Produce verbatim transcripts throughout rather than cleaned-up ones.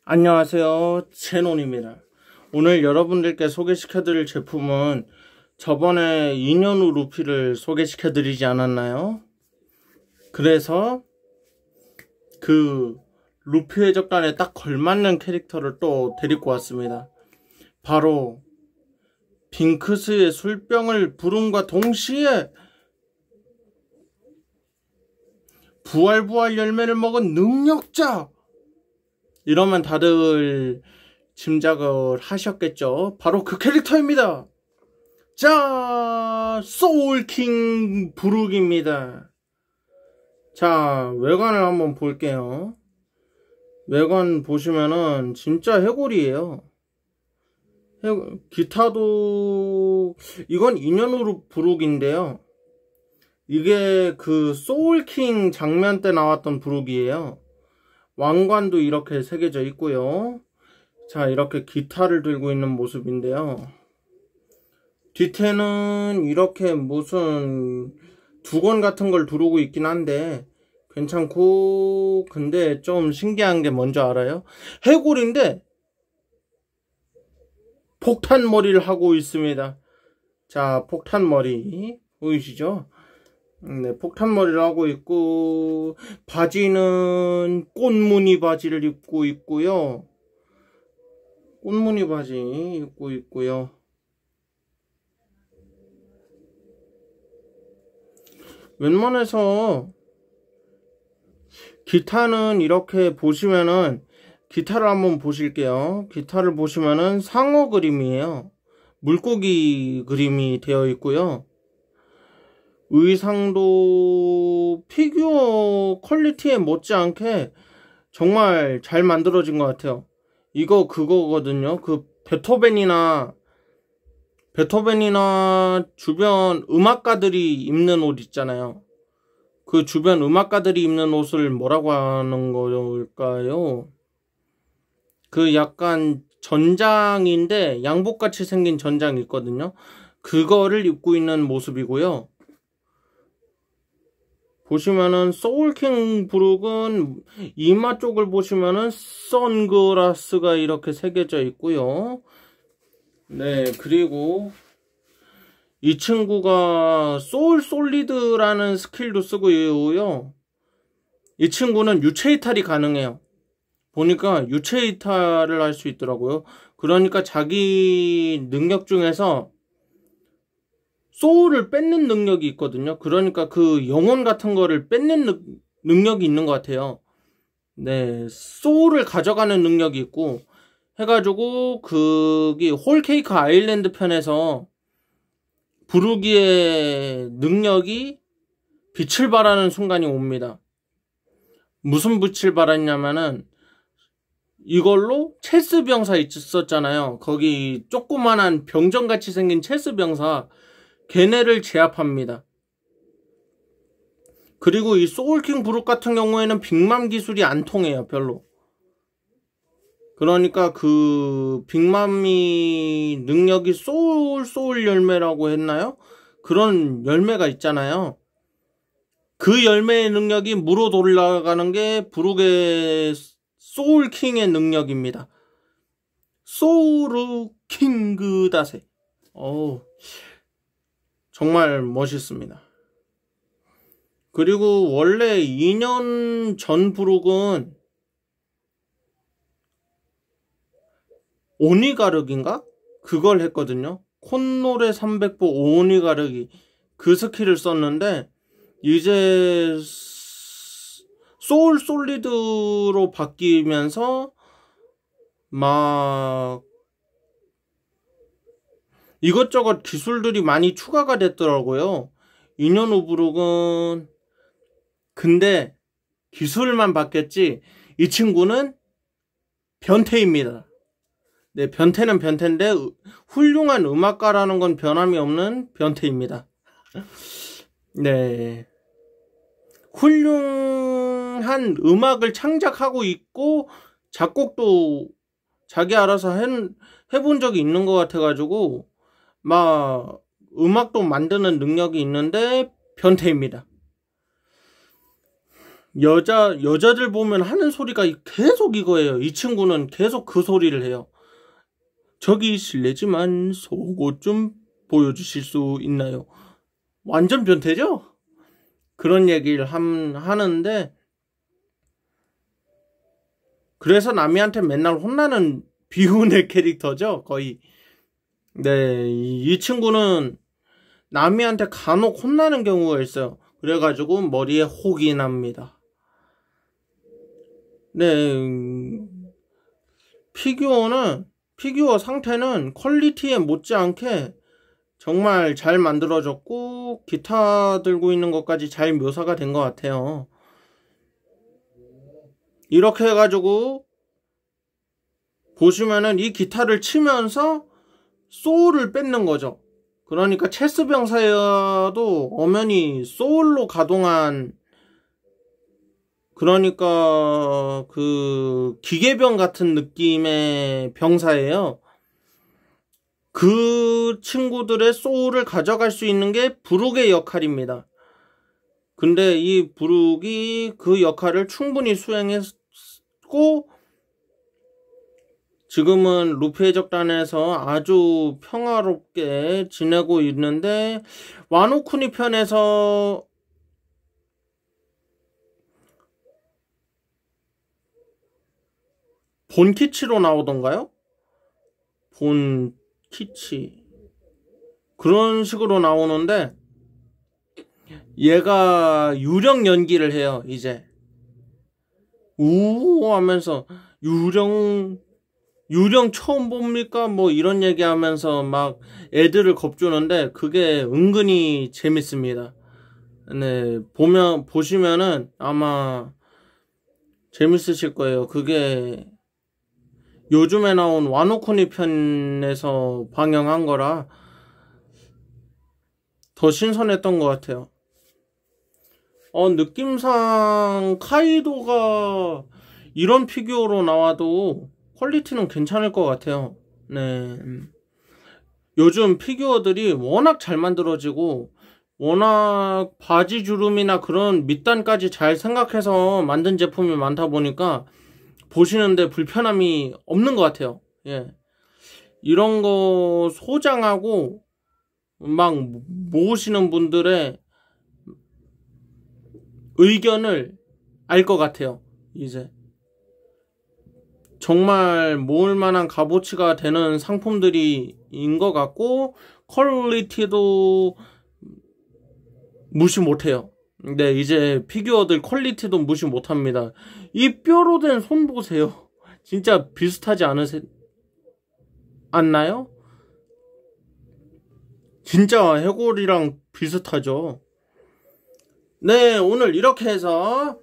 안녕하세요, 제논입니다. 오늘 여러분들께 소개시켜드릴 제품은 저번에 이 년 후 루피를 소개시켜드리지 않았나요? 그래서 그 루피 해적단에 딱 걸맞는 캐릭터를 또 데리고 왔습니다. 바로 빙크스의 술병을 부름과 동시에 부활부활 열매를 먹은 능력자! 이러면 다들 짐작을 하셨겠죠. 바로 그 캐릭터입니다. 자, 소울킹 브룩입니다. 자, 외관을 한번 볼게요. 외관 보시면은 진짜 해골이에요. 해골, 기타도 이건 이 년 후 브룩인데요. 이게 그 소울킹 장면 때 나왔던 브룩이에요. 왕관도 이렇게 새겨져 있고요. 자, 이렇게 기타를 들고 있는 모습인데요. 뒤태는 이렇게 무슨 두건 같은 걸 두르고 있긴 한데 괜찮고, 근데 좀 신기한 게 뭔지 알아요? 해골인데 폭탄 머리를 하고 있습니다. 자, 폭탄 머리 보이시죠? 네, 폭탄 머리를 하고 있고, 바지는 꽃무늬 바지를 입고 있고요. 꽃무늬 바지 입고 있고요. 웬만해서 기타는 이렇게 보시면은, 기타를 한번 보실게요. 기타를 보시면은 상어 그림이에요. 물고기 그림이 되어 있고요. 의상도 피규어 퀄리티에 못지않게 정말 잘 만들어진 것 같아요. 이거 그거거든요. 그 베토벤이나 베토벤이나 주변 음악가들이 입는 옷 있잖아요. 그 주변 음악가들이 입는 옷을 뭐라고 하는 걸까요? 그 약간 전장인데 양복같이 생긴 전장이 있거든요. 그거를 입고 있는 모습이고요. 보시면은 소울킹 브룩은 이마 쪽을 보시면은 선글라스가 이렇게 새겨져 있고요. 네, 그리고 이 친구가 소울 솔리드라는 스킬도 쓰고 있고요. 이 친구는 유체 이탈이 가능해요. 보니까 유체 이탈을 할 수 있더라고요. 그러니까 자기 능력 중에서 소울을 뺏는 능력이 있거든요. 그러니까 그 영혼 같은 거를 뺏는 능, 능력이 있는 것 같아요. 네, 소울을 가져가는 능력이 있고 해가지고 그기 홀케이크 아일랜드 편에서 부르기의 능력이 빛을 발하는 순간이 옵니다. 무슨 빛을 발했냐면은 이걸로 체스 병사 있었잖아요. 거기 조그만한 병정같이 생긴 체스 병사, 걔네를 제압합니다. 그리고 이 소울킹 브룩 같은 경우에는 빅맘 기술이 안 통해요, 별로. 그러니까 그 빅맘이 능력이 소울 소울 열매라고 했나요? 그런 열매가 있잖아요. 그 열매의 능력이 무로 돌아가는 게 브룩의 소울킹의 능력입니다. 소울킹그 다세. 어우, 정말 멋있습니다. 그리고 원래 이 년 전 브룩은 오니가르기인가? 그걸 했거든요. 콧노래 삼백 보 오니가르기 그 스킬을 썼는데 이제 소울 솔리드로 바뀌면서 막 이것저것 기술들이 많이 추가가 됐더라고요. 이 년 후 브룩은 근데 기술만 바뀌었지 이 친구는 변태입니다. 네, 변태는 변태인데 훌륭한 음악가라는 건 변함이 없는 변태입니다. 네, 훌륭한 음악을 창작하고 있고 작곡도 자기 알아서 해, 해본 적이 있는 것 같아가지고 막 음악도 만드는 능력이 있는데 변태입니다. 여자, 여자들 보면 하는 소리가 계속 이거예요. 이 친구는 계속 그 소리를 해요. 저기 실례지만 속옷 좀 보여주실 수 있나요? 완전 변태죠? 그런 얘기를 함, 하는데, 그래서 남이한테 맨날 혼나는 비운의 캐릭터죠, 거의. 네, 이 친구는 남이한테 간혹 혼나는 경우가 있어요. 그래가지고 머리에 혹이 납니다. 네, 피규어는, 피규어 상태는 퀄리티에 못지않게 정말 잘 만들어졌고, 기타 들고 있는 것까지 잘 묘사가 된 것 같아요. 이렇게 해가지고, 보시면은 이 기타를 치면서 소울을 뺏는 거죠. 그러니까 체스 병사여도 엄연히 소울로 가동한, 그러니까 그 기계병 같은 느낌의 병사예요. 그 친구들의 소울을 가져갈 수 있는 게 브룩의 역할입니다. 근데 이 브룩이 그 역할을 충분히 수행했고, 지금은 루피 해적단에서 아주 평화롭게 지내고 있는데, 와노쿠니 편에서 본키치로 나오던가요? 본키치. 그런 식으로 나오는데, 얘가 유령 연기를 해요, 이제. 우우 하면서, 유령, 유령 처음 봅니까? 뭐 이런 얘기 하면서 막 애들을 겁주는데, 그게 은근히 재밌습니다. 네, 보면, 보시면은 아마 재밌으실 거예요. 그게 요즘에 나온 와노쿠니 편에서 방영한 거라 더 신선했던 것 같아요. 어, 느낌상 카이도가 이런 피규어로 나와도 퀄리티는 괜찮을 것 같아요. 네. 요즘 피규어들이 워낙 잘 만들어지고, 워낙 바지 주름이나 그런 밑단까지 잘 생각해서 만든 제품이 많다 보니까 보시는데 불편함이 없는 것 같아요. 예. 이런 거 소장하고 막 모으시는 분들의 의견을 알 것 같아요. 이제 정말 모을 만한 값어치가 되는 상품들이 인 것 같고, 퀄리티도 무시 못해요. 네, 이제 피규어들 퀄리티도 무시 못합니다. 이 뼈로 된 손 보세요. 진짜 비슷하지 않으세, 않나요? 진짜 해골이랑 비슷하죠. 네, 오늘 이렇게 해서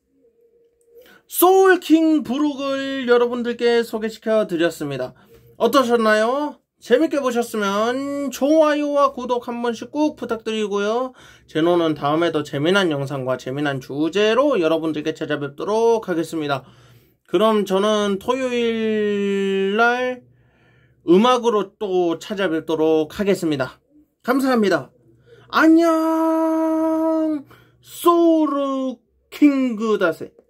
소울킹 브룩을 여러분들께 소개시켜 드렸습니다. 어떠셨나요? 재밌게 보셨으면 좋아요와 구독 한 번씩 꾹 부탁드리고요. 제노는 다음에 더 재미난 영상과 재미난 주제로 여러분들께 찾아뵙도록 하겠습니다. 그럼 저는 토요일날 음악으로 또 찾아뵙도록 하겠습니다. 감사합니다. 안녕! 소울킹 그다세.